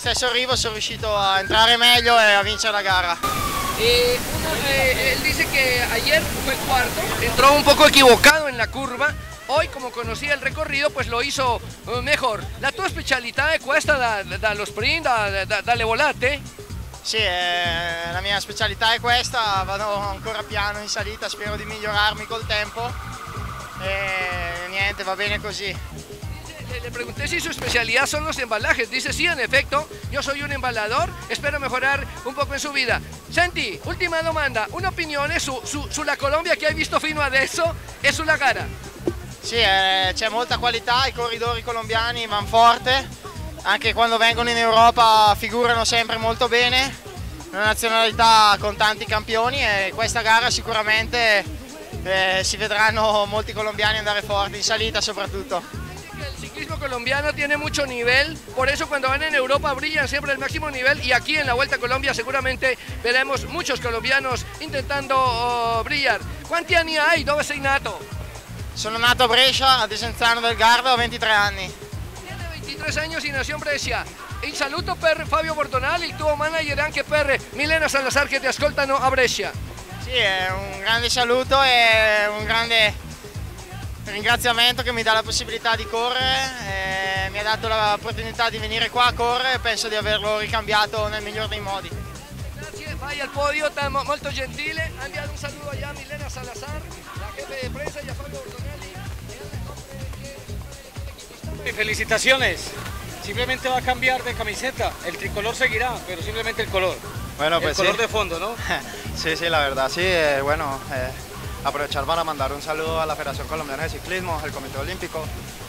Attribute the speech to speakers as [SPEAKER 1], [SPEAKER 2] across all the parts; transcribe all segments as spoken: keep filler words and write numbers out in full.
[SPEAKER 1] stesso arrivo sono riuscito a entrare meglio e a vincere la gara.
[SPEAKER 2] Eh, uno, eh, él dice que ayer fue cuarto, entró un poco equivocado en la curva. Hoy, como conocía el recorrido, pues lo hizo uh, mejor. La tua specialità è questa da, dallo sprint, da, da, dalle volate?
[SPEAKER 1] Sì, eh, la mia specialità è questa, vado ancora piano in salita, spero di migliorarmi col tempo e niente, va bene così.
[SPEAKER 2] Le, le pregunté si su especialidad son los embalajes, dice sí, en efecto, yo soy un embalador, espero mejorar un poco en su vida. Senti, ultima domanda, un'opinione su, su, sulla Colombia che hai visto fino adesso e sulla gara?
[SPEAKER 1] Sì, eh, c'è molta qualità, i corridori colombiani vanno forte, anche quando vengono in Europa figurano sempre molto bene, una nazionalità con tanti campioni e questa gara sicuramente eh, si vedranno molti colombiani andare forti, in salita soprattutto.
[SPEAKER 2] El ciclismo colombiano tiene mucho nivel, por eso cuando van en Europa brillan siempre al máximo nivel y aquí en la Vuelta a Colombia seguramente veremos muchos colombianos intentando oh, brillar. ¿Quanti anni hai? Dove sei nato?
[SPEAKER 1] Sono nato a Brescia, a Desenzano del Garda, ho ventitré anni.
[SPEAKER 2] Tiene ventitré años y nació en Brescia. Un saluto per Fabio Bordonali, il tuo manager, anche per Milena Salazar che ti ascoltano a Brescia.
[SPEAKER 1] Sì, è un grande saluto e un grande ringraziamento che mi dà la possibilità di correre, e mi ha dato l'opportunità di venire qua a correre e penso di averlo ricambiato nel miglior dei modi.
[SPEAKER 2] Grazie, vai al podio, molto gentile. Ha enviado un saludo allá a Milena Salazar, la jefe de prensa, y a Fabio Bordonali.
[SPEAKER 3] Felicitaciones, simplemente va a cambiar de camiseta, el tricolor seguirá, pero simplemente el color.
[SPEAKER 4] Bueno, pues
[SPEAKER 3] el color
[SPEAKER 4] sí.
[SPEAKER 3] de fondo, ¿no?
[SPEAKER 4] Sí, sí, la verdad, sí, eh, bueno, eh, aprovechar para mandar un saludo a la Federación Colombiana de Ciclismo, al Comité Olímpico,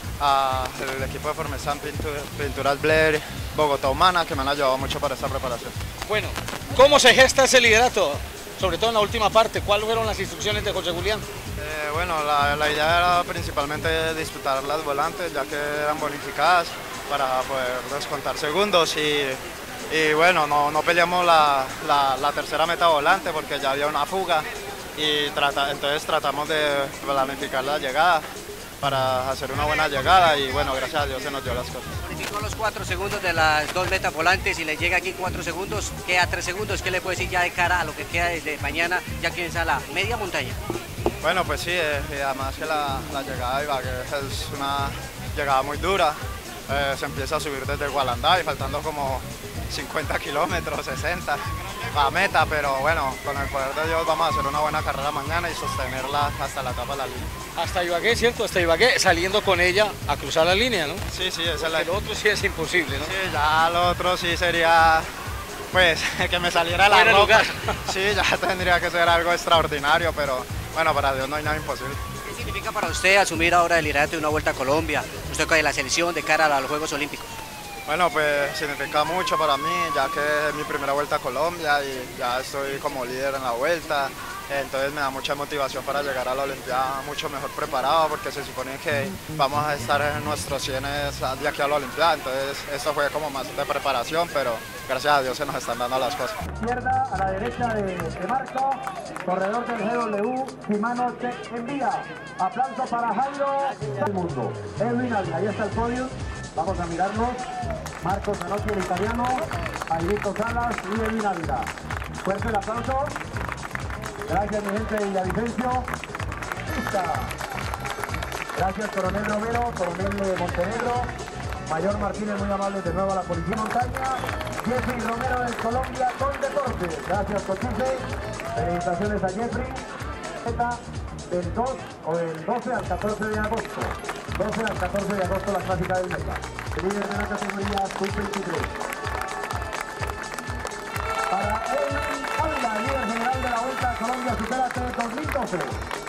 [SPEAKER 4] al equipo de Formesan Pinturas Blair, Bogotá Humana, que me han ayudado mucho para esta preparación.
[SPEAKER 3] Bueno, ¿cómo se gesta ese liderato? Sobre todo en la última parte, ¿cuáles fueron las instrucciones de José Julián?
[SPEAKER 4] Eh, bueno, la, la idea era principalmente disputar las volantes, ya que eran bonificadas para poder descontar segundos y, y bueno, no, no peleamos la, la, la tercera meta volante porque ya había una fuga y trata, entonces tratamos de planificar la llegada para hacer una buena llegada y bueno, gracias a Dios se nos dio las cosas.
[SPEAKER 5] Bonificó los cuatro segundos de las dos metas volantes y le llega aquí cuatro segundos, queda tres segundos. ¿Qué le puede decir ya de cara a lo que queda desde mañana, ya que es a la media montaña?
[SPEAKER 4] Bueno, pues sí, eh, y además que la, la llegada de Ibagué es una llegada muy dura, eh, se empieza a subir desde Gualandá y faltando como cincuenta kilómetros, sesenta a meta, pero bueno, con el poder de Dios vamos a hacer una buena carrera mañana y sostenerla hasta la etapa de la línea.
[SPEAKER 3] Hasta Ibagué, ¿cierto? Hasta Ibagué, saliendo con ella a cruzar la línea, ¿no?
[SPEAKER 4] Sí, sí, esa es la...
[SPEAKER 3] El otro sí es imposible, ¿no?
[SPEAKER 4] Sí, ya lo otro sí sería, pues, que me saliera la
[SPEAKER 3] Fuera
[SPEAKER 4] ropa.
[SPEAKER 3] lugar.
[SPEAKER 4] Sí, ya tendría que ser algo extraordinario, pero bueno, para Dios no hay nada imposible.
[SPEAKER 5] ¿Qué significa para usted asumir ahora el liderato de una Vuelta a Colombia, usted con la selección de cara a los Juegos Olímpicos?
[SPEAKER 4] Bueno, pues significa mucho para mí, ya que es mi primera Vuelta a Colombia y ya estoy como líder en la Vuelta, entonces me da mucha motivación para llegar a la Olimpiada mucho mejor preparado, porque se supone que vamos a estar en nuestros cienes de aquí a la Olimpiada, entonces esto fue como más de preparación, pero gracias a Dios se nos están dando las cosas.
[SPEAKER 6] Izquierda a la derecha de, de Marco, corredor del G W, Shimano Tech envía. Aplauso para Jairo del mundo. Edwin Ávila, ahí está el podio. Vamos a mirarnos. Marco Zanotti, el italiano, Jairito Salas y Edwin Ávila. Fuerte el aplauso. Gracias, mi gente de Villavicencio. Lista. Gracias, Coronel Romero, Coronel de Montenegro. Mayor Martínez, muy amable de nuevo a la Policía Montaña. Jeffrey Romero de Colombia con Deportes. Gracias, Cochise. Felicitaciones a Jeffrey. Del dos o del doce al catorce de agosto. doce al catorce de agosto la clásica del Meta. El líder de la categoría sub veintitrés. Para Edwin Ávila, líder general de la Vuelta a Colombia Supérate dos mil doce.